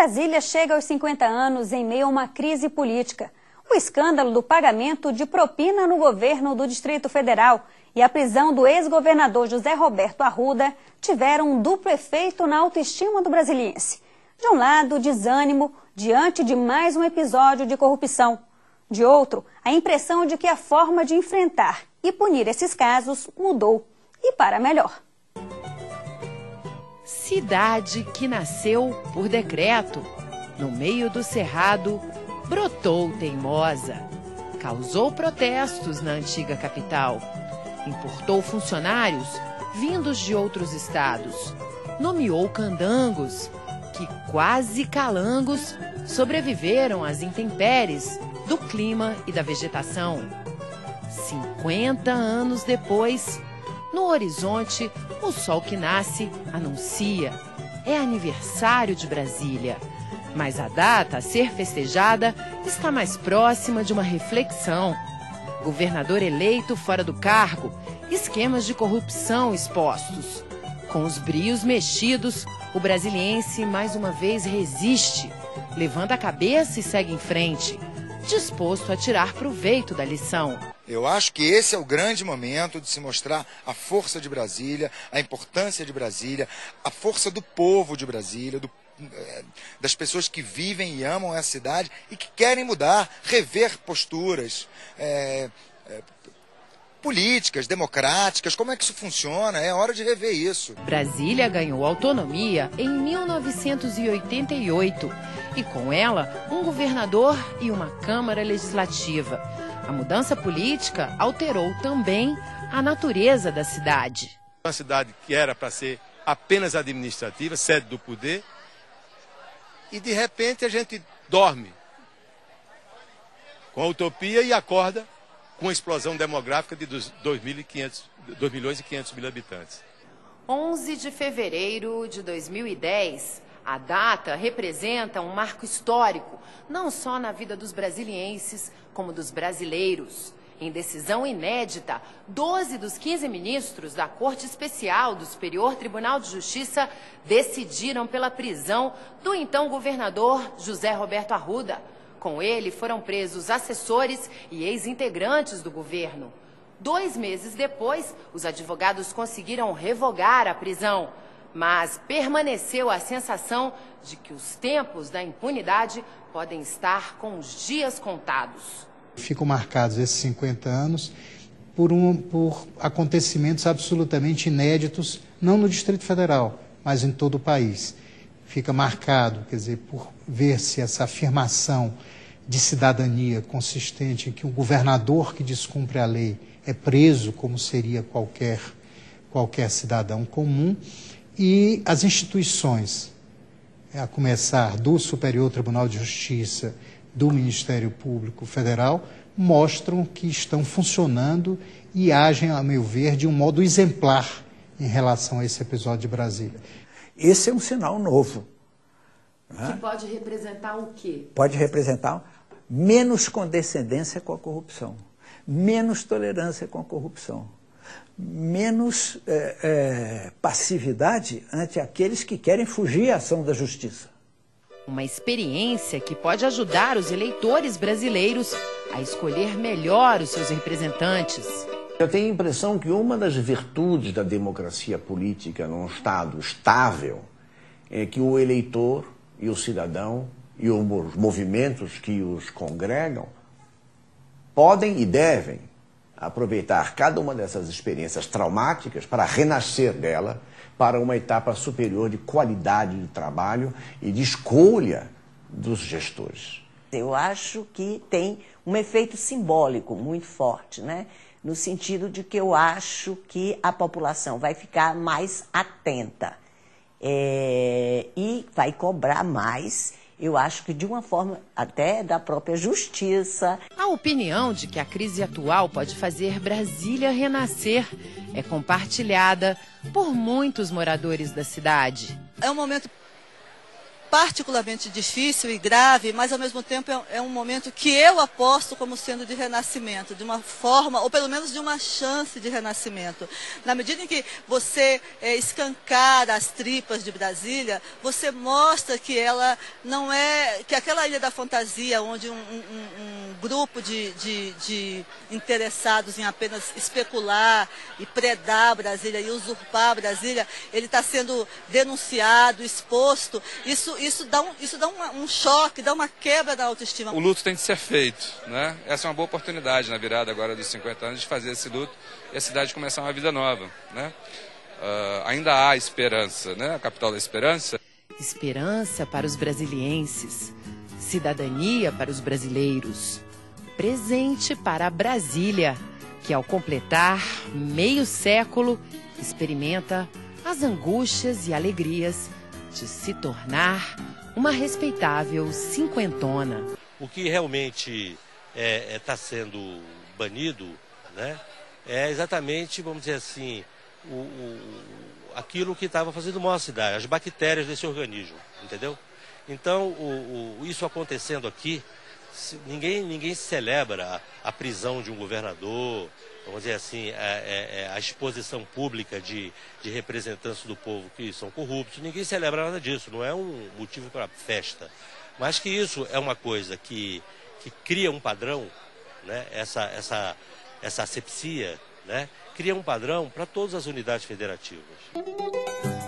Brasília chega aos 50 anos em meio a uma crise política. O escândalo do pagamento de propina no governo do Distrito Federal e a prisão do ex-governador José Roberto Arruda tiveram um duplo efeito na autoestima do brasiliense. De um lado, desânimo diante de mais um episódio de corrupção. De outro, a impressão de que a forma de enfrentar e punir esses casos mudou, e para melhor. Cidade que nasceu por decreto. No meio do cerrado, brotou teimosa. Causou protestos na antiga capital. Importou funcionários vindos de outros estados. Nomeou candangos, que quase calangos sobreviveram às intempéries do clima e da vegetação. 50 anos depois, no horizonte, o sol que nasce anuncia. É aniversário de Brasília. Mas a data a ser festejada está mais próxima de uma reflexão. Governador eleito fora do cargo, esquemas de corrupção expostos. Com os brios mexidos, o brasiliense mais uma vez resiste, levanta a cabeça e segue em frente, disposto a tirar proveito da lição. Eu acho que esse é o grande momento de se mostrar a força de Brasília, a importância de Brasília, a força do povo de Brasília, das pessoas que vivem e amam essa cidade e que querem mudar, rever posturas políticas, democráticas. Como é que isso funciona? É hora de rever isso. Brasília ganhou autonomia em 1988 e com ela um governador e uma Câmara Legislativa. A mudança política alterou também a natureza da cidade. Uma cidade que era para ser apenas administrativa, sede do poder, e de repente a gente dorme com a utopia e acorda com a explosão demográfica de 2.500.000 habitantes. 11 de fevereiro de 2010, a data representa um marco histórico, não só na vida dos brasilienses, como dos brasileiros. Em decisão inédita, 12 dos 15 ministros da Corte Especial do Superior Tribunal de Justiça decidiram pela prisão do então governador José Roberto Arruda. Com ele foram presos assessores e ex-integrantes do governo. 2 meses depois, os advogados conseguiram revogar a prisão, mas permaneceu a sensação de que os tempos da impunidade podem estar com os dias contados. Ficam marcados esses 50 anos por acontecimentos absolutamente inéditos, não no Distrito Federal, mas em todo o país. Fica marcado, quer dizer, por ver-se essa afirmação de cidadania consistente em que um governador que descumpre a lei é preso, como seria qualquer cidadão comum, e as instituições, a começar do Superior Tribunal de Justiça, do Ministério Público Federal, mostram que estão funcionando e agem, a meu ver, de um modo exemplar em relação a esse episódio de Brasília. Esse é um sinal novo. Que pode representar o quê? Pode representar menos condescendência com a corrupção, menos tolerância com a corrupção, menos passividade ante aqueles que querem fugir à ação da justiça. Uma experiência que pode ajudar os eleitores brasileiros a escolher melhor os seus representantes. Eu tenho a impressão que uma das virtudes da democracia política num Estado estável é que o eleitor e o cidadão e os movimentos que os congregam podem e devem aproveitar cada uma dessas experiências traumáticas para renascer dela para uma etapa superior de qualidade de trabalho e de escolha dos gestores. Eu acho que tem um efeito simbólico muito forte, né? No sentido de que eu acho que a população vai ficar mais atenta e vai cobrar mais, eu acho que de uma forma até da própria justiça. A opinião de que a crise atual pode fazer Brasília renascer é compartilhada por muitos moradores da cidade. É um momento particularmente difícil e grave, mas ao mesmo tempo é um momento que eu aposto como sendo de renascimento, de uma forma, ou pelo menos de uma chance de renascimento. Na medida em que você escancara as tripas de Brasília, você mostra que ela não é, que aquela ilha da fantasia, onde um grupo de interessados em apenas especular e predar Brasília e usurpar Brasília, ele está sendo denunciado, exposto. Isso dá um choque, dá uma quebra da autoestima. O luto tem de ser feito, né? Essa é uma boa oportunidade na virada agora dos 50 anos de fazer esse luto e a cidade começar uma vida nova, né? Ainda há esperança, né? A capital da esperança. Esperança para os brasilienses, cidadania para os brasileiros, presente para a Brasília, que ao completar meio século experimenta as angústias e alegrias de se tornar uma respeitável cinquentona. O que realmente está sendo banido, né, é exatamente, vamos dizer assim, aquilo que estava fazendo mal à cidade, as bactérias desse organismo, entendeu? Então, isso acontecendo aqui, ninguém celebra a prisão de um governador, vamos dizer assim, a exposição pública de representantes do povo que são corruptos. Ninguém celebra nada disso, não é um motivo para festa. Mas que isso é uma coisa que cria um padrão, né? Essa asepsia, né? Cria um padrão para todas as unidades federativas.